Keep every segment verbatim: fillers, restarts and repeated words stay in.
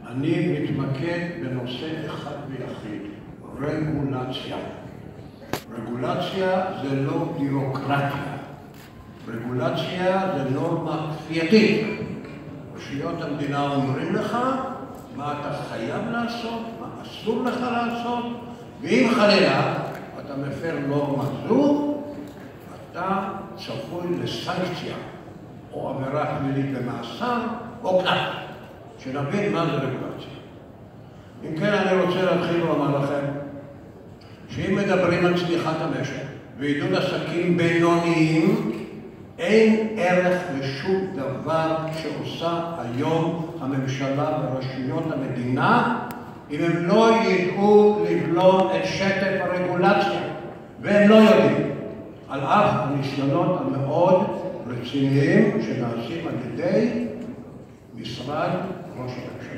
אני מתמקד בנושא אחד ויחיד, רגולציה. רגולציה זה לא בירוקרטיה. רגולציה זה נורמה כפייתית. רשויות המדינה אומרים לך מה אתה חייב לעשות, מה אסור לך לעשות, ואם חלילה אתה מפר נורמה זו, אתה צפוי לסנקציה, או עבירה פלילית במאסר, או קנס. שנבין מה זה רגולציה. אם כן, אני רוצה להתחיל לומר לכם, שאם מדברים על צמיחת המשק ועידוד עסקים בינוניים, אין ערך לשום דבר שעושה היום הממשלה ורשויות המדינה, אם הם לא ידעו לבלום את שטף הרגולציה, והם לא יודעים, על אף הניסיונות המאוד רציניים שנעשים על ידי משרד ראש הממשלה.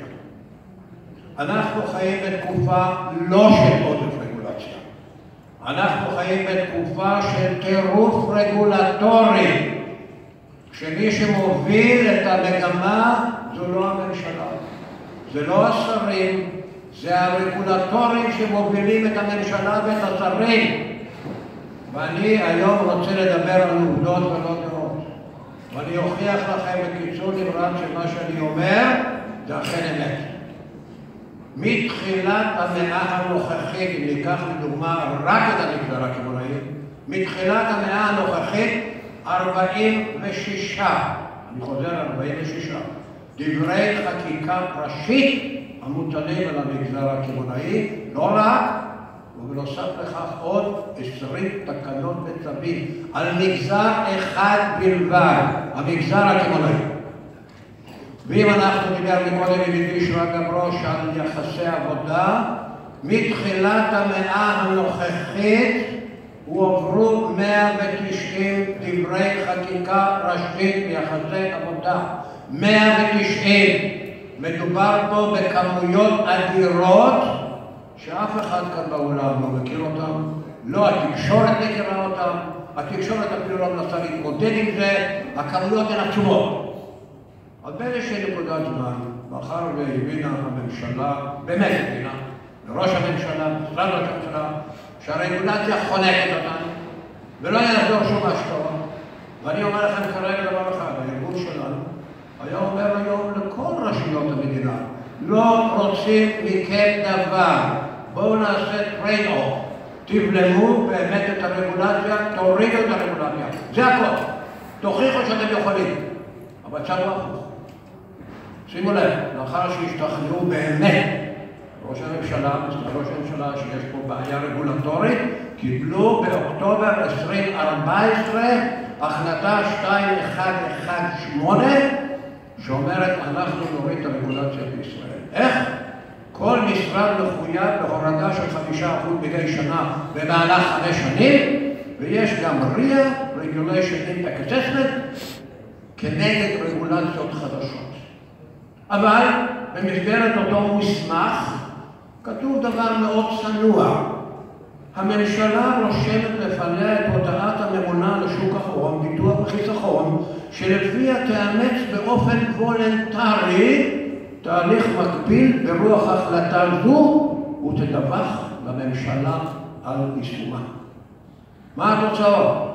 אנחנו חיים בתקופה לא של עודף רגולציה. אנחנו חיים בתקופה של טירוף רגולטורי, שמי שמוביל את המגמה זו לא הממשלה, זה לא השרים, זה הרגולטורים שמובילים את הממשלה ואת השרים. ואני היום רוצה לדבר על עובדות ולא דעות. ואני אוכיח לכם בקיצור נמרץ שמה שאני אומר זה אכן אמת. מתחילת המאה הנוכחית, אם ניקח לדוגמה רק את המגזר הקמעונאי, מתחילת המאה הנוכחית ארבעים ושש, אני חוזר ארבעים ושש, דברי חקיקה ראשית המוטלים על המגזר הקמעונאי, לא רק, ובנוסף לכך עוד עשרים תקנות וצווים על מגזר אחד בלבד, המגזר הקמעונאי. ואם אנחנו דיבר מקודם עם ידידי שרגא ברוש על יחסי עבודה, מתחילת המאה הנוכחית הועברו מאה ותשעים דברי חקיקה ראשית ביחסי עבודה. מאה ותשעים. מדובר פה בכמויות אדירות שאף אחד כאן באולם לא מכיר אותם, לא התקשורת מכירה אותם, התקשורת אפילו לא מנסה להתמודד עם זה, הכמויות הן עצומות. אז באיזושהי נקודת זמן, מאחר והבינה הממשלה, באמת הבינה, לראש הממשלה, משרד ראש הממשלה, שהרגולציה חונקת אותנו, ולא יעזור שום השקעות. ואני אומר לכם כרגע דבר אחד, הארגון שלנו, היה אומר היום לכל רשויות המדינה, לא רוצים מכם דבר, בואו נעשה טרייד-אוף, תבלמו באמת את הרגולציה, תורידו את הרגולציה, זה הכל, תוכיחו שאתם יכולים, אבל צד לא הפוך. שימו לב, לאחר שהשתכנעו באמת ראש הממשלה, משרד ראש הממשלה שיש פה בעיה רגולטורית, קיבלו באוקטובר עשרים ארבע עשרה החלטה שתיים אחת אחת שמונה שאומרת אנחנו נוריד את הרגולציה בישראל. איך? כל משרד מחויב בהורדה של חמישה אחוז מדי שנה במהלך חמש שנים, ויש גם ריאה, Regulation Impact Assessment, כנגד רגולציות חדשות. אבל במסגרת אותו מסמך כתוב דבר מאוד צנוע. הממשלה רושמת לפניה את הודעת הממונה לשוק ההון, ביטוח וחיסכון, שלפיה תאמץ באופן וולנטרי תהליך מקביל ברוח החלטה זו ותדווח לממשלה על יישומה. מה התוצאות?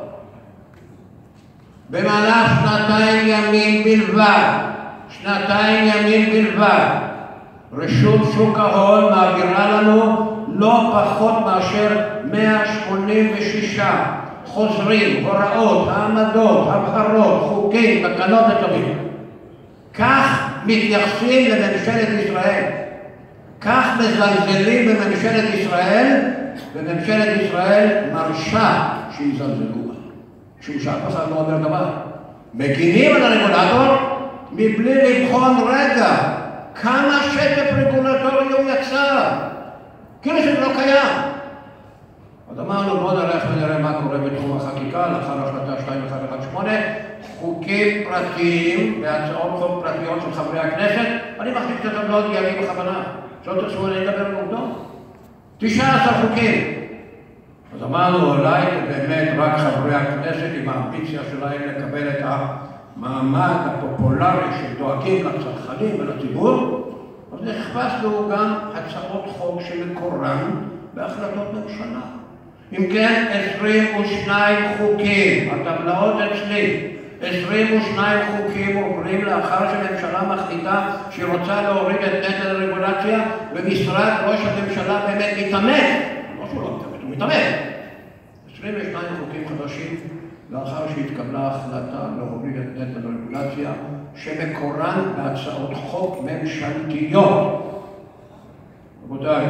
במהלך שנתיים ימים בלבד, שנתיים ימים בלבד, רשות שוק ההון מעבירה לנו לא פחות מאשר מאה שמונים ושש חוזרים, הוראות, העמדות, הבהרות, חוקים, תקנות וצווים. כך מתייחסים לממשלת ישראל, כך מזלזלים בממשלת ישראל, וממשלת ישראל מרשה שיזלזלו בה. שהוא שאף אחד לא אומר דבר. מגינים על הרגולטור מבלי לבחון רגע כמה שטף רגולטורי הוא יצר. כאילו שזה לא קיים. אז אמרנו בואו נלך ונראה מה קורה בתחום החקיקה לאחר החלטה שתיים אחת אחת שמונה, חוקים פרטיים והצעות חוק פרטיות של חברי הכנסת. אני מחזיק את הטבלאות ימי בכוונה. שלא תרצו אני אדבר על עובדות. תשעה עשר חוקים. אז אמרנו אולי באמת רק חברי הכנסת עם האמביציה שלהם לקבל את המעמד הפופולרי שדואגים לצרכנים ולציבור, אז אז הכנסנו גם הצעות חוק שמקורן בהחלטות ממשלה. אם כן, עשרים ושניים חוקים, הטבלאות אצלי, עשרים ושניים חוקים עוברים לאחר שהממשלה מחליטה שהיא רוצה להוריד את נטל הרגולציה, ומשרד ראש הממשלה באמת מתאמץ, לא שהוא לא מתאמץ, הוא מתאמץ. עשרים ושניים חוקים חדשים לאחר שהתקבלה החלטה להוריד את נטל הרגולציה, שמקורן בהצעות חוק ממשלתיות. רבותיי,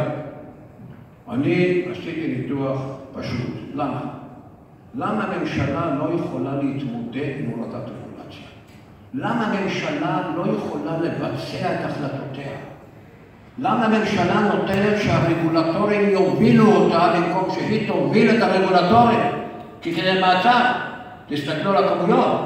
אני עשיתי ניתוח פשוט. למה? למה הממשלה לא יכולה להתמודד עם הורדת רגולציה? למה הממשלה לא יכולה לבצע את החלטותיה? למה הממשלה נותנת שהרגולטורים יובילו אותה במקום שהיא תוביל את הרגולטורים? כי כדי מעצר, תסתכלו על הכמויות.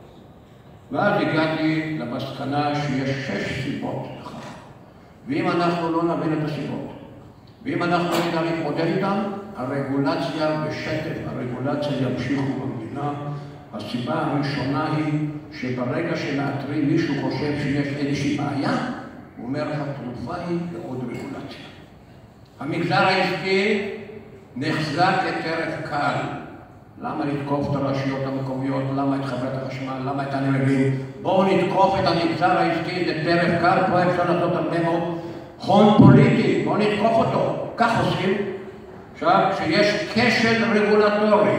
ואז הגעתי למסקנה שיש שש סיבות לכך. ואם אנחנו לא נבין את הסיבות, ואם אנחנו לא נדע להתמודד איתם, הרגולציה בשטף, הרגולציה ימשיכו במדינה. הסיבה הראשונה היא שברגע שמאתרים מישהו חושב שיש איזושהי בעיה, הוא אומר, התרופה היא לעוד רגולציה. המגזר העסקי נחזק כטרף קל. למה לתקוף את הרשויות המקומיות? למה את חברת החשמל? למה את הנמלים? בואו נתקוף את המגזר העסקי, זה טרף קל, פה אפשר לעשות הרבה מאוד הון פוליטי, בואו נתקוף אותו. כך עושים. עכשיו, כשיש כשל רגולטורי,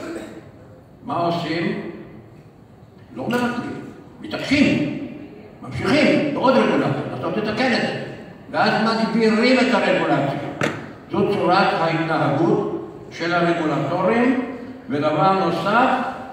מה עושים? לא מבטלים, מתעקשים, ממשיכים בעוד רגולטור, לעשות לתקן את זה, ואז מגבירים את הרגולציה. זו צורת ההתנהגות של הרגולטורים, ודבר נוסף,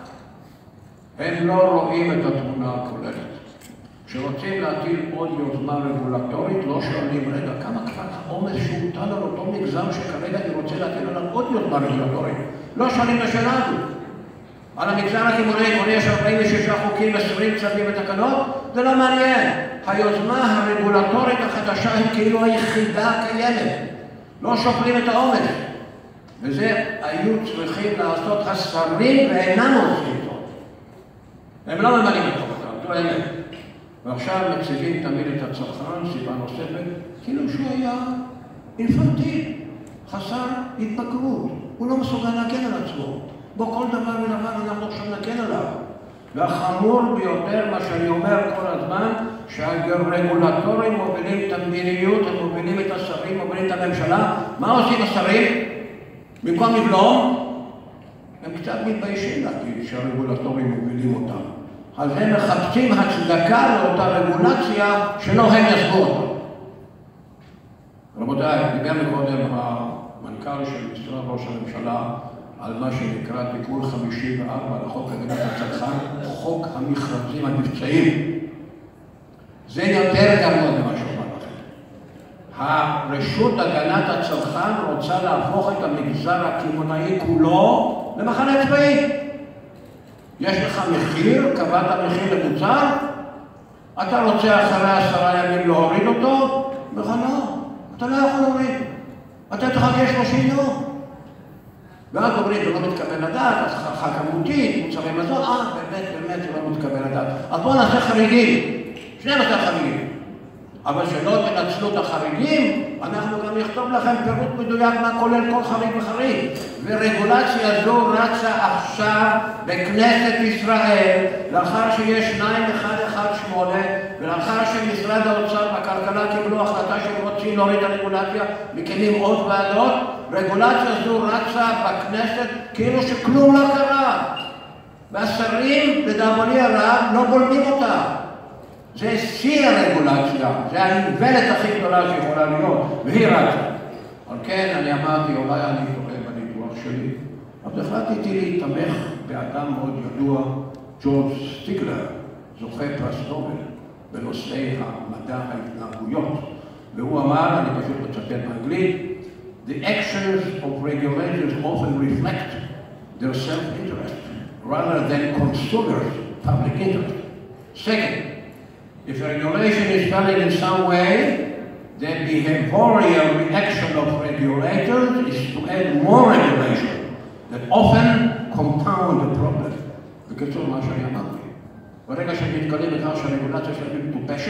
הם לא רואים את התמונה הכוללת. כשרוצים להטיל עוד יוזמה רגולטורית, לא שואלים, רגע, כמה כבר העומס שהוטל על אותו מגזר שכרגע אני רוצה להטיל עליו עוד יוזמה רגולטורית? לא שואלים את השאלה הזו. על המגזר הקמעונאי יש ארבעים ושישה חוקים, עשרים צווים ותקנות, זה לא מעניין. היוזמה הרגולטורית החדשה היא כאילו היחידה קיימת. לא שוקלים את העומס. וזה היו צריכים לעשות השרים ואינם עושים זאת. הם לא ממלאים את חובתם, זו האמת. ועכשיו מציגים תמיד את הצרכן, סיבה נוספת, כאילו שהוא היה אינפנטיל, חסר התבגרות. הוא לא מסוגל להגן על עצמו. בו כל דבר ודבר אנחנו עכשיו נגן עליו. והחמור ביותר, מה שאני אומר כל הזמן, שהרגולטורים מובילים את המדיניות, הם מובילים את השרים, מובילים את הממשלה. מה עושים השרים? במקום לבלום, הם קצת מתביישים להגיד שהרגולטורים מובילים אותם. אז הם מחפשים הצדקה לאותה רגולציה שלא הם יסבו אותה. רבותיי, דיבר מקודם המנכ"ל של משרד ראש הממשלה על מה שנקרא תיקון חמישים וארבע לחוק הגנת הצרכן, חוק המכרזים המבצעיים. זה יותר גרוע ממה שאומר לכם. הרשות הגנת הצרכן רוצה להפוך את המגזר הקמעונאי כולו למחנה צבאי. יש לך מחיר, קבעת מחיר למוצר, אתה רוצה אחרי עשרה ימים להוריד אותו? בכלל, אתה לא יכול להוריד. אתה תחכה שלושים יום. ואז אומרים, זה לא מתקבל לדעת, אז חכה כמותית, מוצרי מזון, אה, באמת, באמת, זה לא מתקבל לדעת. אז בואו נעשה חריגים, שנים עשר חריגים. אבל שלא תנצלו את החריגים, אנחנו גם נכתוב לכם פירוט מדויק מה כולל כל חריג וחריג. ורגולציה זו רצה עכשיו בכנסת ישראל, לאחר שיש שניים אחד אחד שמונה, ולאחר שמשרד האוצר והכלכלה קיבלו החלטה שהם רוצים להוריד את הרגולציה, מקימים עוד ועדות, רגולציה זו רצה בכנסת כאילו שכלום לא קרה. והשרים, לדאבוני הרב, לא בולמים אותה. זה שיא הרגולציה, זה האיוולת הכי גדולה שיכולה להיות, והיא רצה. על כן, אני אמרתי, אולי אני טועה בניתוח שלי, אבל החלטתי להתמך באדם מאוד ידוע, ג'ורג' סטיגלר, זוכה פרס נובל, בנושאי המדע ההתנהגויות. והוא אמר, אני פשוט מצטט באנגלית, The actions of regulators often reflect their self-interest, rather than consumers' public interest. Second, if regulation is valid in some way, the behavioral reaction of regulators is to add more regulation that often compound the problem. בקיצור, מה שאני אמרתי. ברגע שהם מתקלים בכך שהרגולציה שלהם מטופשת,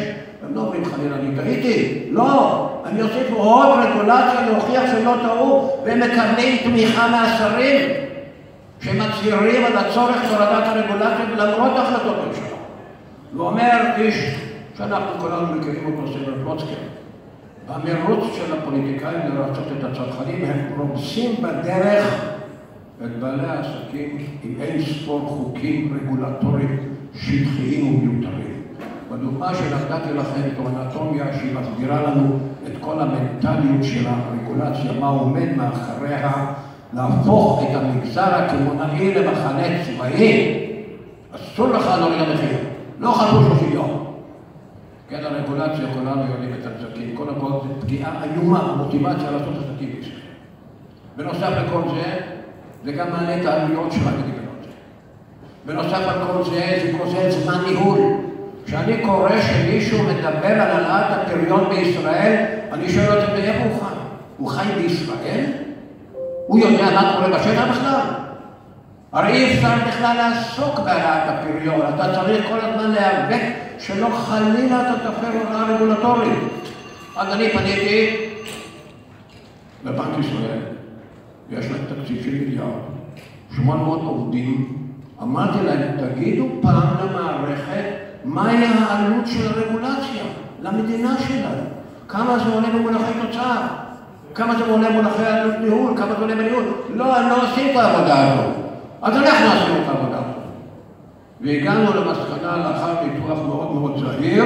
הם לא אומרים חלילה, אני טעיתי. לא, אני אוסיף עוד רגולציה להוכיח שלא טעו, והם מקבלים תמיכה מהשרים, שמצהירים על הצורך בהורדת הרגולציה ולמרות החלטות ממשלה. ואומר איש שאנחנו כולנו מכירים אותו, סבר פלוצקר, במרוץ של הפוליטיקאים לרצות את הצרכנים, הם רומסים בדרך את בעלי העסקים עם אין ספור חוקים רגולטוריים שטחיים ומיותרים. בדוגמה שנתתי לכם את האנטומיה שהיא מסבירה לנו את כל המנטליות של הרגולציה, מה עומד מאחריה להפוך את המגזר הקמעונאי למחנה צבאי. אסור לך להוריד המחיר, לא חצו שלושים יום. כן, הרגולציה כולנו יודעים את הנזקים, כל הכל זה פגיעה איומה, מוטיבציה לעשות עסקים בישראל. בנוסף לכל זה, זה גם מעלה את העלויות של המדינות. בנוסף על כל זה, זה גוזל זמן ניהול. כשאני קורא שמישהו מדבר על העלאת הפריון בישראל, אני שואל אותי, מאיפה הוא חי? הוא חי בישראל? הוא יודע מה קורה בשטח בכלל? הרי אי אפשר בכלל לעסוק בהעלאת הפריון, אתה צריך כל הזמן להיאבק שלא חלילה אתה תפר הוראה רגולטורית. אז אני פניתי לבנק ישראל, יש להם תקציב של מיליארד, שמונה מאות עובדים, אמרתי להם, תגידו פעם למערכת, מהי העלות של הרגולציה למדינה שלנו? כמה זה עולה במונחי תוצאה? כמה זה עולה במונחי עלות ניהול? כמה זה עולה בניהול? לא, הם לא עושים את העבודה הזאת. אז אנחנו עשינו את העבודה הזאת. והגענו למסקנה לאחר ניתוח מאוד מאוד זהיר,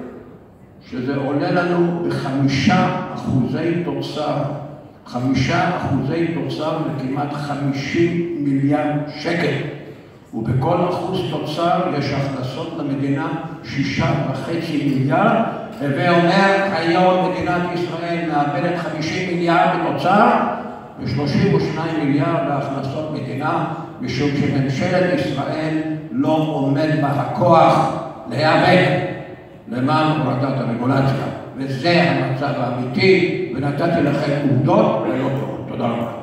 שזה עולה לנו בחמישה אחוזי תוצר, חמישה אחוזי תוצר לכמעט חמישים מיליארד שקל. ובכל אחוז תוצר יש הכנסות למדינה שישה וחצי מיליארד, ואומר היום מדינת ישראל מאבדת חמישים מיליארד בתוצר ו-שלושים ושניים מיליארד בהכנסות מדינה, משום שממשלת ישראל לא עומד בה הכוח להיאבק למען הורדת הרגולציה. וזה המצב האמיתי, ונתתי לכם עובדות ולא טובות. תודה רבה.